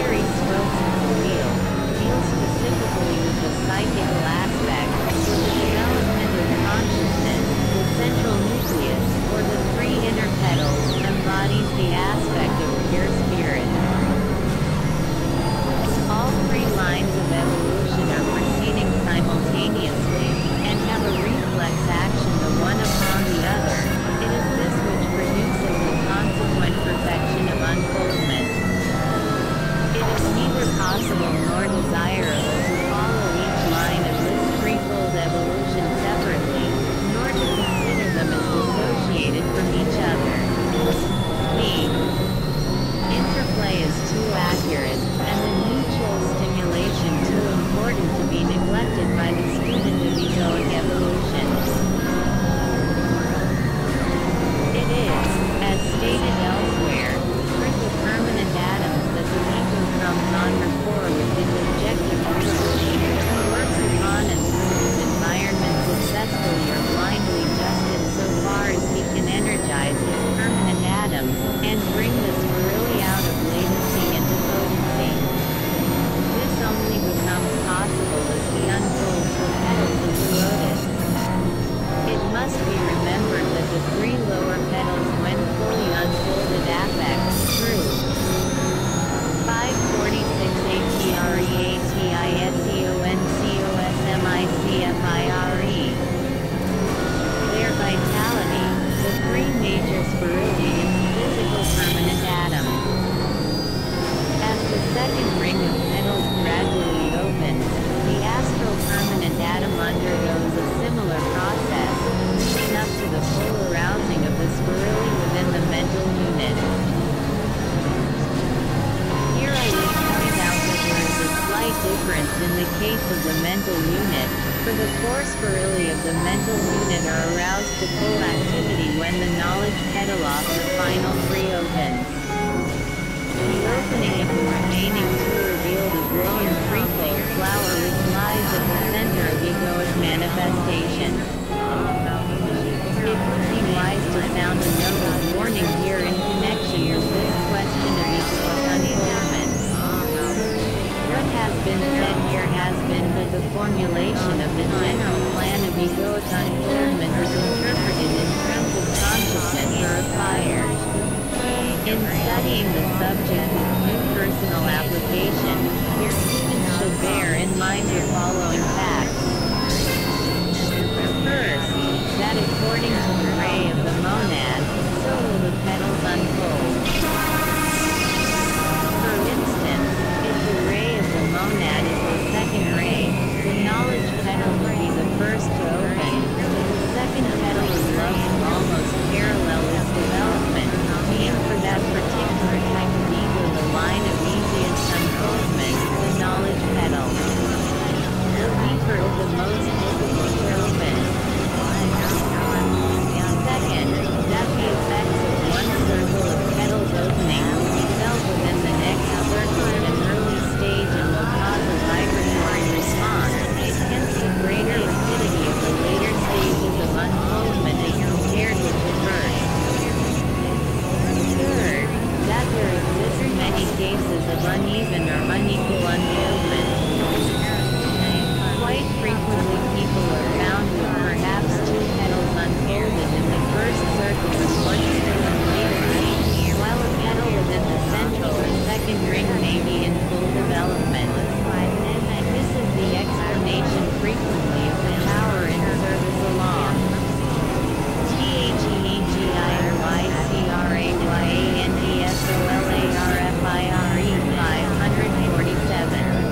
fiery strokes of the wheel deal specifically with the psychical aspect, or the development of consciousness. The central nucleus, or the three inner petals, embodies the aspect of pure spirit. All three lines of evolution are proceeding simultaneously, and have a reflex action the one upon the other. It is this which produces the consequent perfection of unfoldment. It is neither possible nor desirable to follow each line of this threefold evolution separately, nor to consider them as dissociated from each other. The interplay is too accurate, and the mutual stimulation too important to be neglected by the student of egoic evolution. It is, as stated elsewhere, through the permanent atoms that the ego comes on rapport with his objective reality, and works upon and through his environment successfully or blindly just insofar as he can energize his permanent atoms, and bring the spirally out of latency into potency. This only becomes possible as he unfolds the petals of the lotus. It must be remembered that the three lower petals, when fully unfolded, affect through 546 ATREATISEONCOSMICFIRE. Their vitality, the three major spirilians, physical permanent atoms. As the second ring of petals gradually opens, the astral permanent atom undergoes a similar process, leading up to the full arousing of the spirili within the mental unit. Here I would point out that there is a slight difference in the case of the mental unit, for the core spirili of the mental unit are aroused to full activity when the knowledge petal off the final three opens. The opening of the remaining two reveal the glowing threefold flower which lies at the center of egoic manifestation. It would be wise to sound a note of warning here in connection with this question of egoic unfoldment. What has been said here has been that the formulation of the general plan of egoic unfoldment is interpreted in terms of consciousness or a fire. In studying the subject with new personal application, your students should bear in mind the following facts. First, that according to the ray of the monad, so will the petals unfold. For instance, if the ray of the monad is the second ray, the knowledge petal will be the first to open. The second petal is loved almost parallel its development, being for that particular type of ego the line of easiest unfoldment, the knowledge petal. The weaker is the most difficult to open. Second, that the effects of one circle of petals opening will be felt within the next circle in an early stage and will cause a vibratory response, hence the greater rapidity of the later stages of unfoldment as compared with the first. Third, that there exist many cases of uneven or unequal unfoldment. Quite frequently people are found with perhaps two petals unfolded in the first circle and one still in later age, while a petal within the central or second ring may be in full development. This is the explanation frequently of the power in service along. THEGIRYCRAYANDSOLARFIRE 547.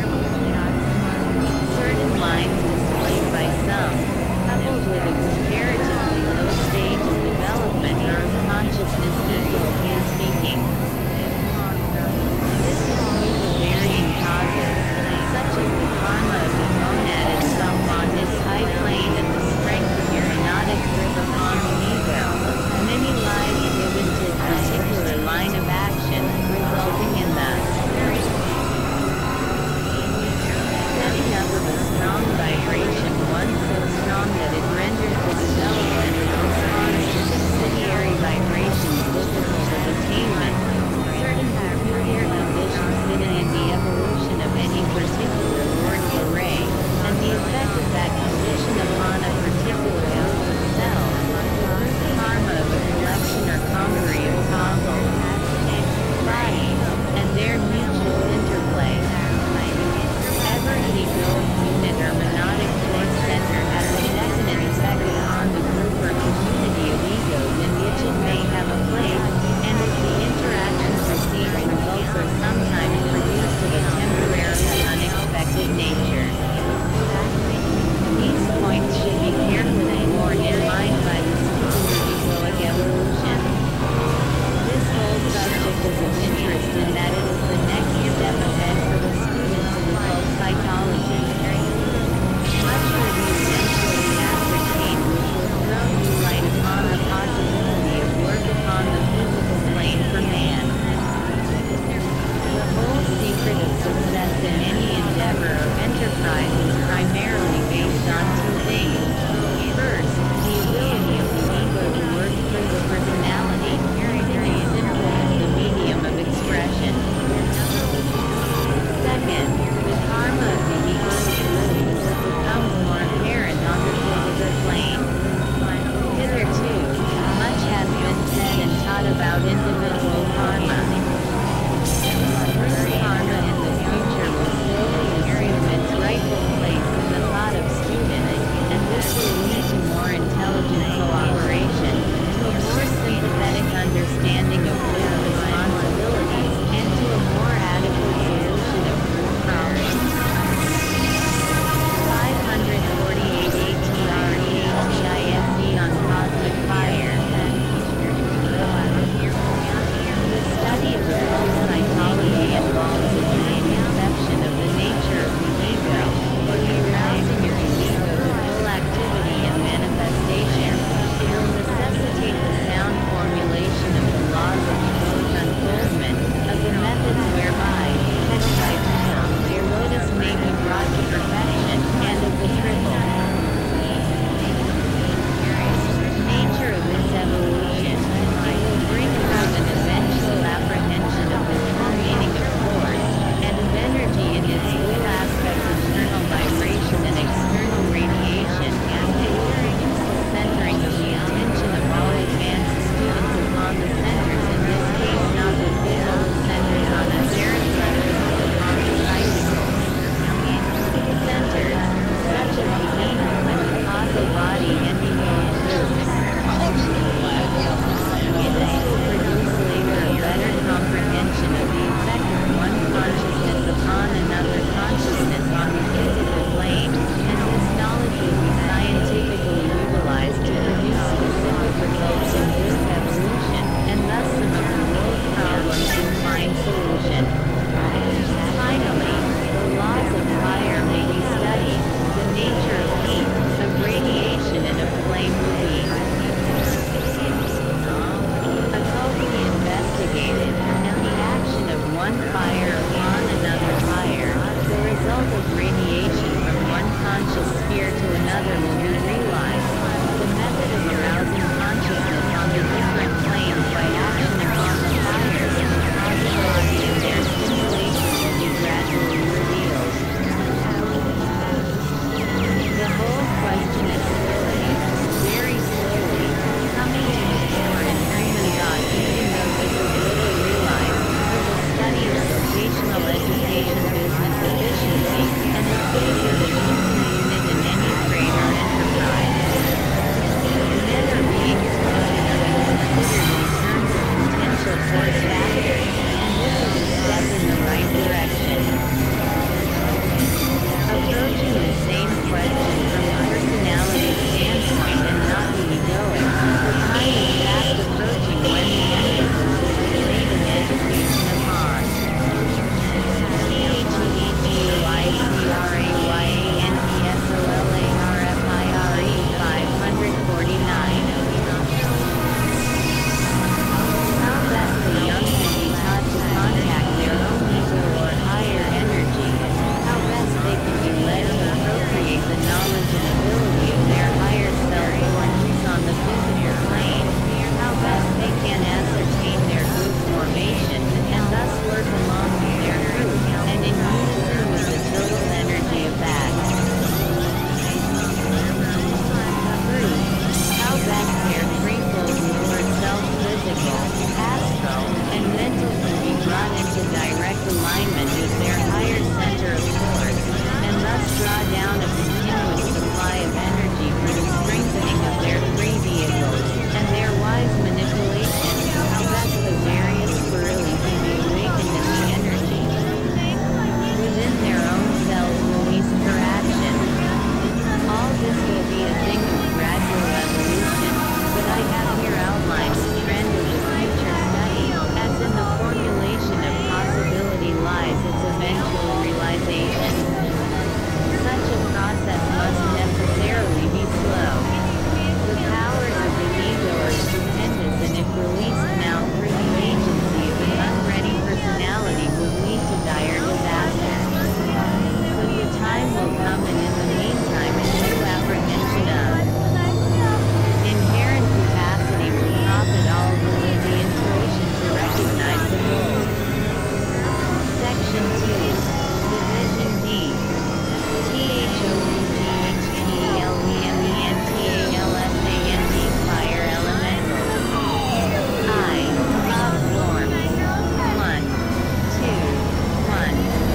other will be realized. The method of arousing consciousness on the different planes by action upon the fires and the causal body and their stimulation will be gradually revealed. The whole question is slowly, very slowly, coming to the fore and bringing God, even though this is little realized, through the study of vocational education business efficiency, and the phase of the human unit in any trade or enterprise. Men are being promoted or considered in terms of potential force factors, and this is a step in the right direction. Approaching the same question from a personality standpoint and not the egoic, the time is fast approaching when the emphasis will be laid in education upon how best the young can be taught to contact their own ego or higher energy, how best they can be led to appropriate the knowledge and ability of their higher self born use on the physical plane, how best they can ascertain their group formation, and thus work along with their group, and in unison with the total energy of that group, how best their threefold lower self physical, astral, and mental can be brought into direct alignment with their higher center of force, and thus draw down a continuous supply of energy for the strengthening of their three vehicles, and their wise manipulation, how best the various spirally can be awakened in the energy within their own selves released for action. All this will be a thing of gradual evolution, but I have here outlined the trend of the future study, as in the formulation of possibility lies its eventual realization. Such a process must necessarily be slow. The powers of the ego are stupendous, and if released now through the agency of an unready personality would lead to dire disaster. But the time will come, and in the meantime a new apprehension of inherent capacity will profit all who live the intuition to recognize the goal. Section 2. Division D. THOUGHTHELEMENTALSAND Fire Elemental. I. Love Forms. 1. 2. 1.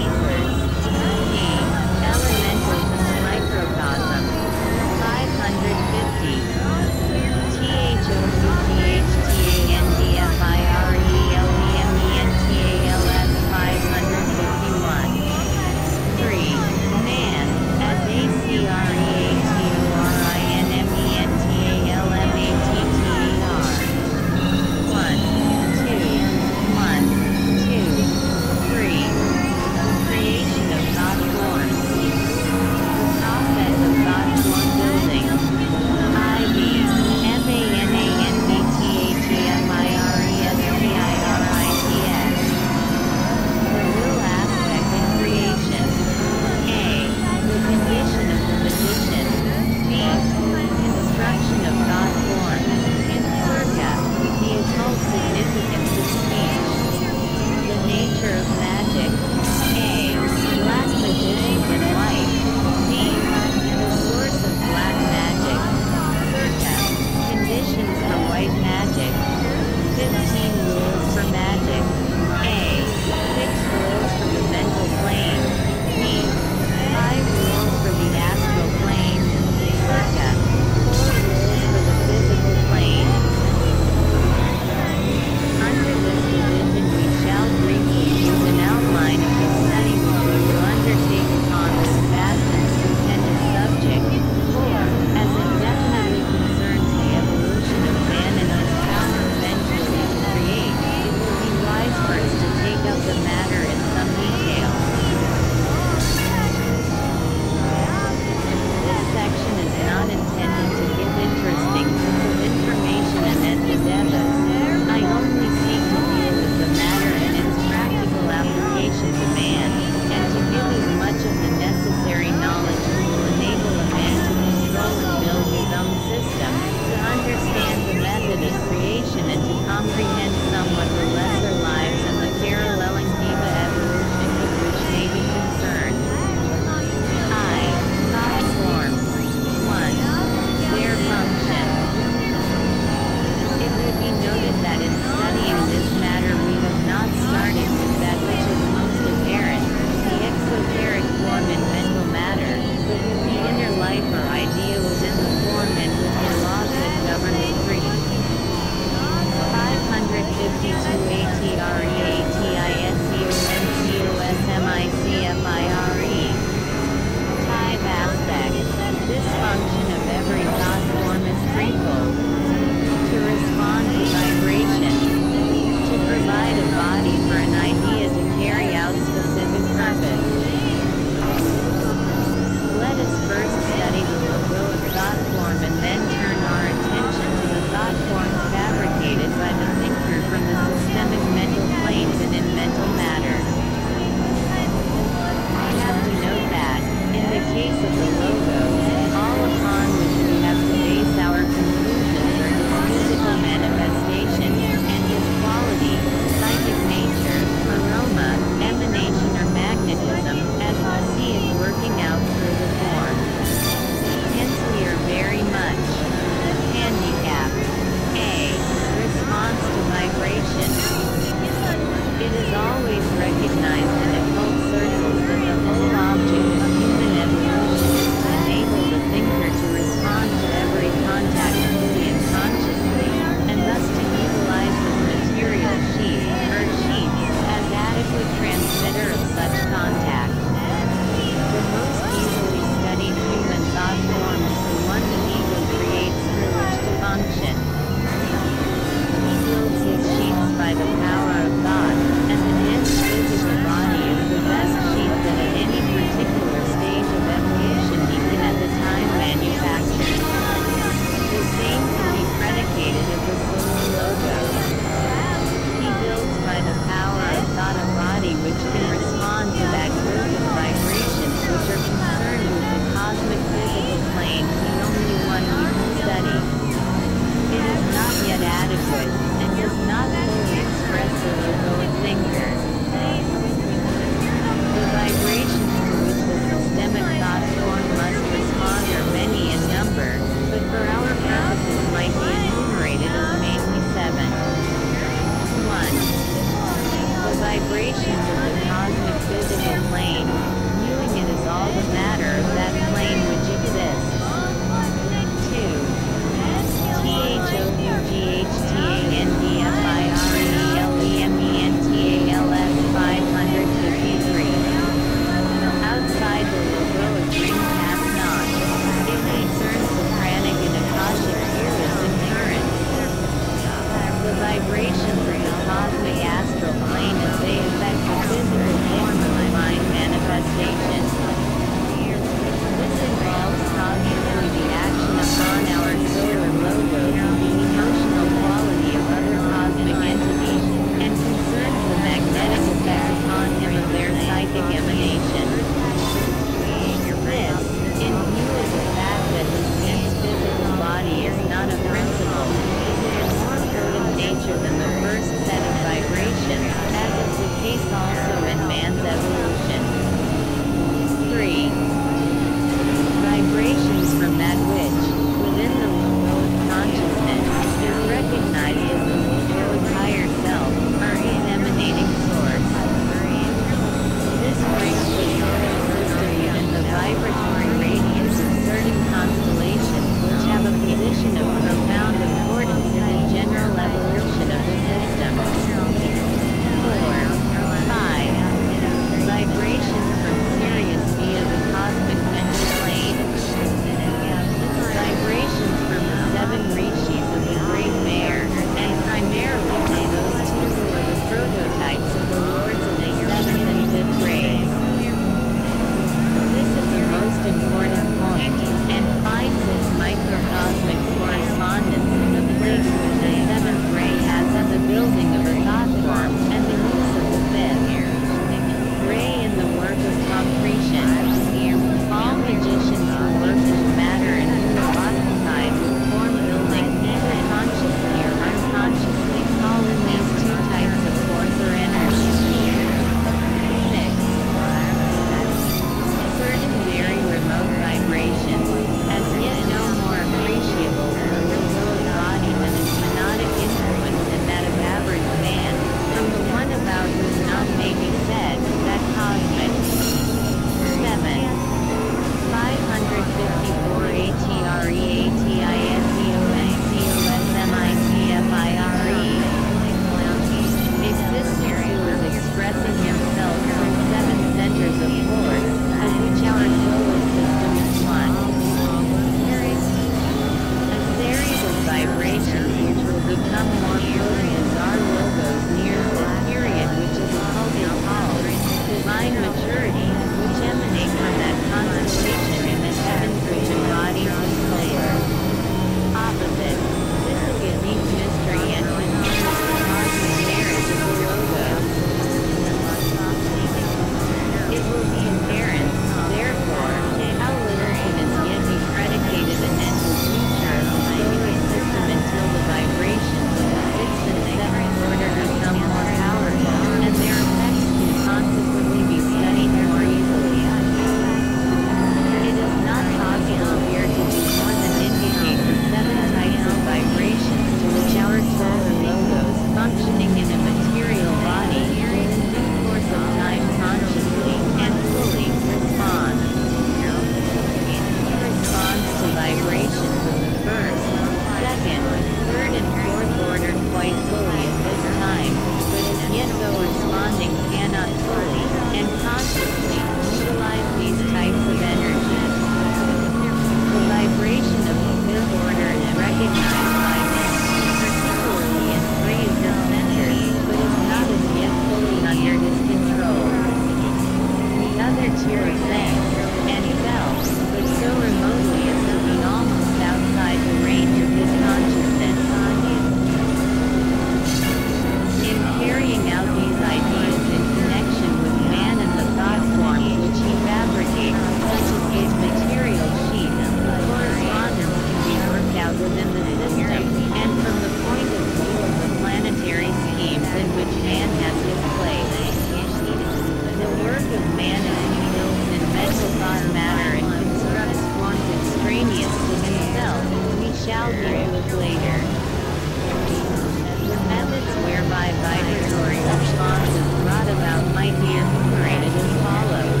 I'll deal with later. The methods whereby vibratory responses brought about might be enumerated as follows.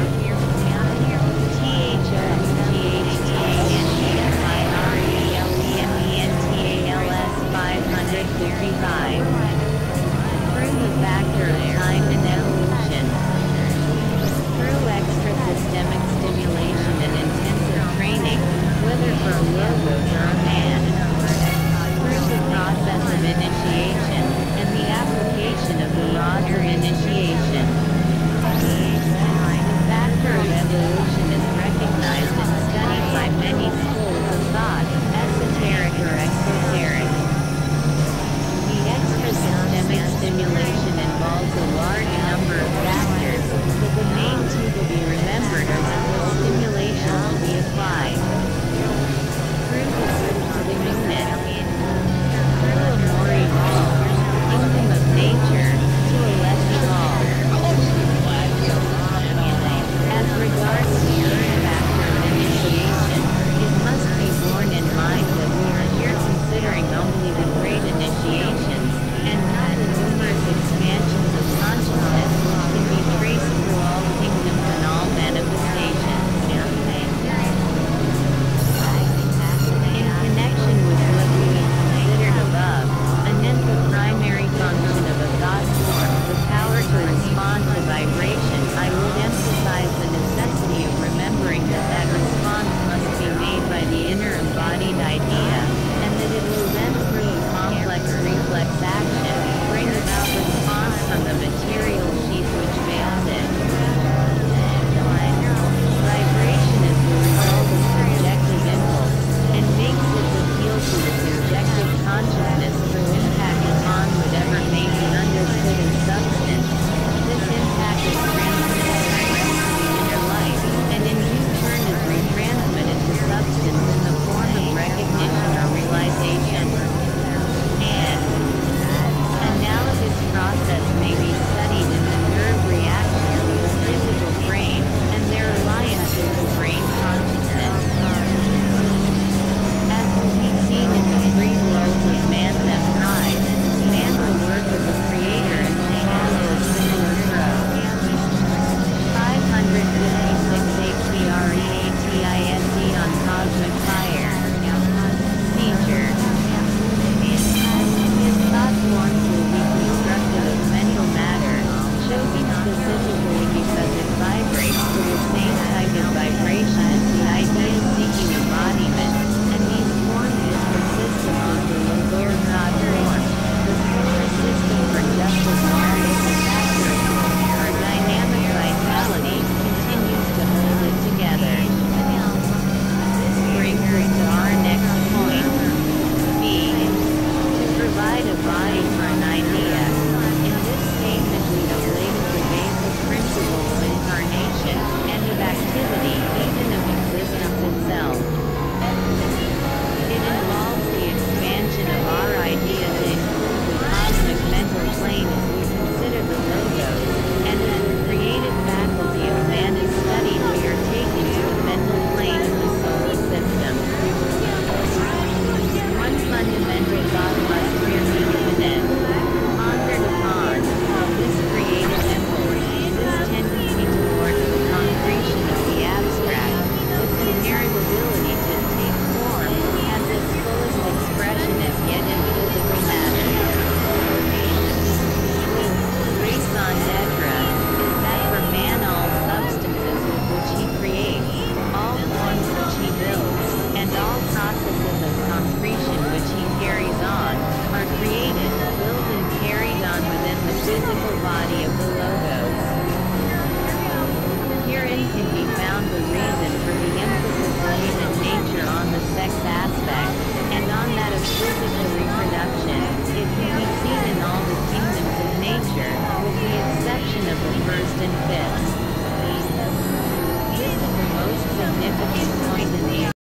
THOSTHTANDFIRELENTALS 555. Through the factor of time and evolution. Through extra-systemic stimulation and intensive training, whether for logos or a man. Through the process of initiation, and the application of the rods of initiation. The factor of evolution is recognized and studied by many